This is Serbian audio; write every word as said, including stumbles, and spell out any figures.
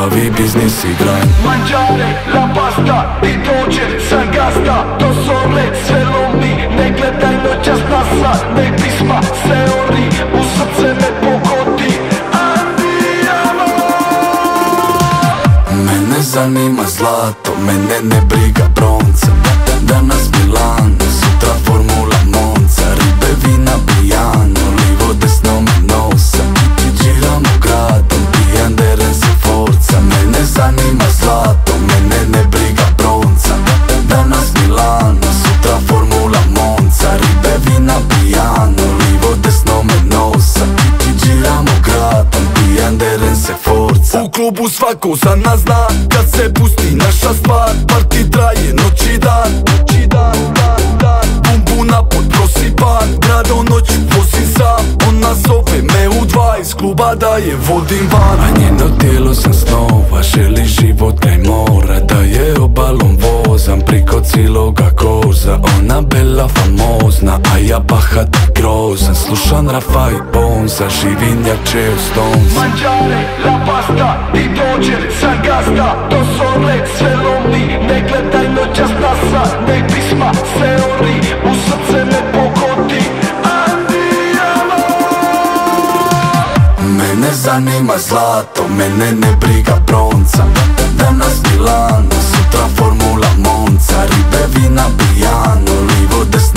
bavi biznis i grind. Mangiare la pasta, ti dođe sa gasta. To sole sve lomi, ne gledaj noćas nasa. Ne pisma se ori, u srce me pogodi. Andiamo. Mene zanima zlato, mene ne briga bronca. Danas Milano, sutra Formula Monza. Ribe, vina, pijano, livo, desno me nosa. Giramo gradom, pijan deren se forza. Mene zanima zlato, mene ne briga bronca. Danas Milano, sutra Formula Monza. Ribe, vina, pijano, livo, desno me nosa. Giramo gradom, pijan deren se forza. U klubu svako za nas zna, kad se pusti naša stvar. Parti traje noć i dan, noć i dan, dan, dan. Bum bum napod prosipan, grado noć vozim sam. Ona zove me u dva, iz kluba da je vodim van. A njeno tijelo sam snova, želi život kraj mora. Da je obalom vozam, priko ciloga koza. Ona bela famozna, a ja bahat i grozan. Slušam Rafa i Bonza, živim jače u Stones. Mangiare la pasta, ti dođe sa gasta. To sole sve lomi, ne gledaj noćas nasa. Ne pisma se ori, u srce me pogodi. Andiamo. Mene zanima zlato, mene ne briga bronca. Danas Milano, sutra Formula Monza. Ribe, vina, pijano, livo, desno